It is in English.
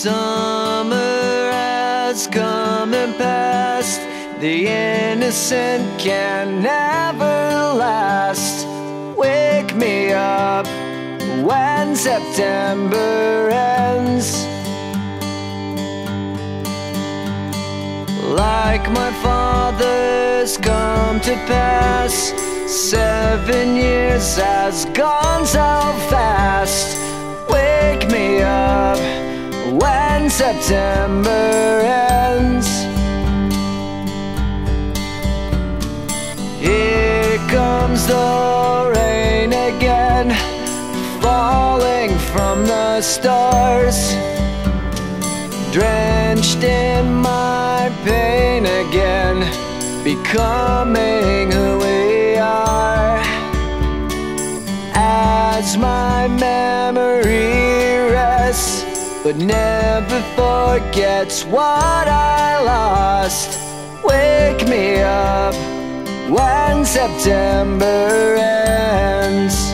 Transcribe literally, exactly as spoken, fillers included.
Summer has come and passed. The innocent can never last. Wake me up when September ends. Like my father's come to pass, seven years has gone so fast. Wake me up when September ends. Here comes the rain again, falling from the stars, drenched in my pain again, becoming who we are. As my memory rests, but never forgets what I lost. Wake me up when September ends.